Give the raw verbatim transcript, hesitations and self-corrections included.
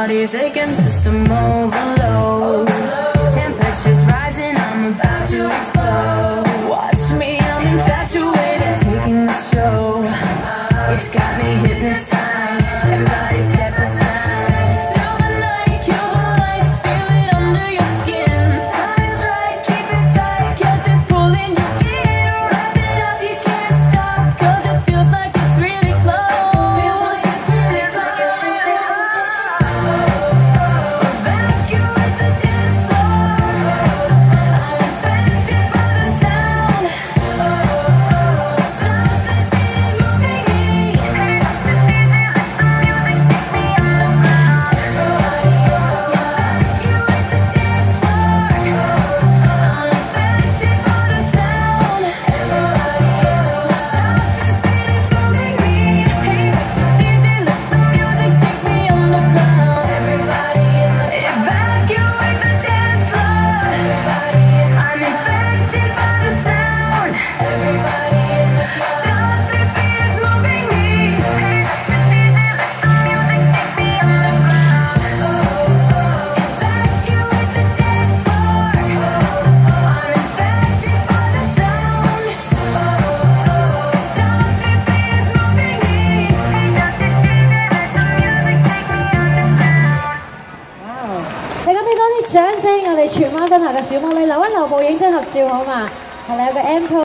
body's aching, system overload. Temperature's rising, I'm about to explode. Watch me, I'm infatuated, taking the show. It's got me hypnotized. Everybody step aside. Feel the night, kill the lights, feel it under your skin. Time is right, keep it tight, 'cause it's pulling you in. Wrap it up, you can't stop, 'cause it feels like it's really close. Feels like it's really close. Evacuate the dance floor. I'm infected by the sound. Stop this beat is moving me. 掌聲，我哋荃灣分校嘅小魔女留一留步影張合照好嘛？係你有個 M。